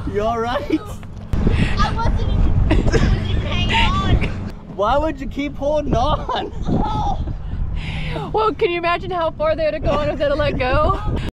You alright? I wasn't even hanging on. Why would you keep holding on? Oh. Well, can you imagine how far they would have gone if they'd have let go?